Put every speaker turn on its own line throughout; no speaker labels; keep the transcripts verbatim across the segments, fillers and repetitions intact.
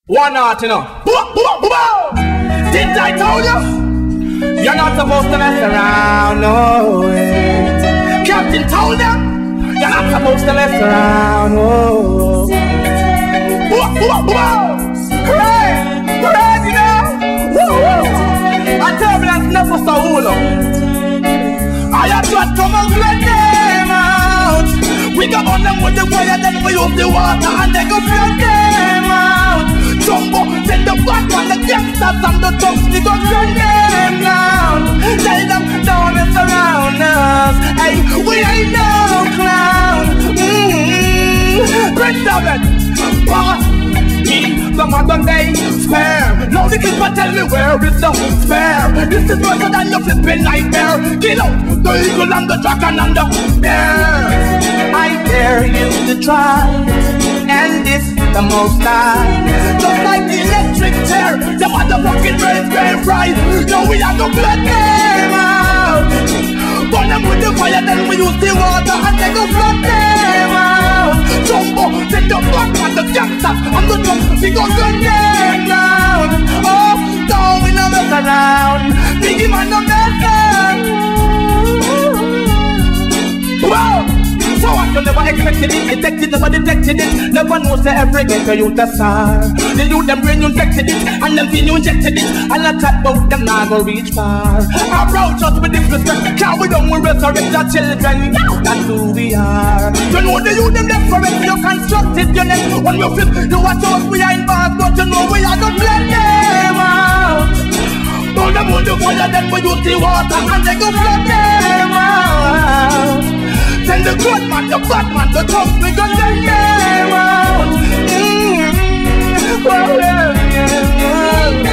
One heart, you know. Didn't I tell you? You're not supposed to mess around, no way. Captain told you, you're not supposed to mess around, no. Hooray! Hooray, you know? Woo-woo! I tell me that's never so long. I have got come and let them out. We come on them with the fire, then we use the water, and they go flood them out. Jumbo, send the back on the gangsters and the thugs, we go run them down. Tell them, don't mess around us. Hey, we ain't no clown. Mmm, Red Seven, boss. The modern day spare. Now the kids will tell me where is the spare. This is worse than your flipping nightmare. Kill out the eagle and the dragon and the bear. I dare you to try, and this the most high. Just like the electric chair, the motherfucking brains burn bright. Now we have to blood them out. Burn them with the fire, then we use the water and they go flood them out. Jumbo, take the back and the gangsters and the drums, we go run them down. Oh, don't we no mess around. Biggie man no mess around. Whoa! So what you never expected it, detected, never detected it. Never knows that every ghetto youth a star. The youth them brain you injected it, and them feel you injected it. And I talk about them now go reach far. Approach us with disrespect, can't we don't we resurrect our children. That's who we are. You know the youth them left forever, you constructed your neck. When we flip, you watch us behind bars, but you know we are gonna blend them out. All them on the fire, then we use the water, and they go flood them out. Send the good man, the bad man, the tough, we gon' send them out. Mm-hmm. Oh, yeah, yeah,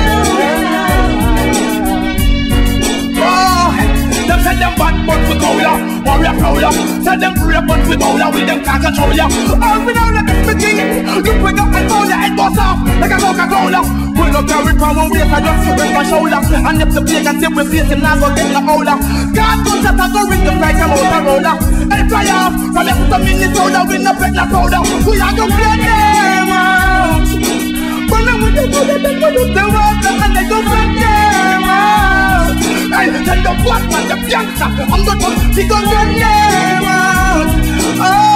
yeah. Oh, them send them bad but we go ya, warrior prowler. Send them brave but we bow ya, we them can't control ya. All we know the everything, look we got and bow ya, head bust off like a Coca-Cola. Pull up carry power, we have just to break my shoulder. And if the play can see we face him, now go get the older. Can't go shut up, go ring the right and over roller. And fly off, from left to Minnesota, we no bet no powder. We are gonna play them out. But now we don't know that they go to the water, and they go play them out. And send the black man, the gangster, I'm the one, we gon' run them out. Oh.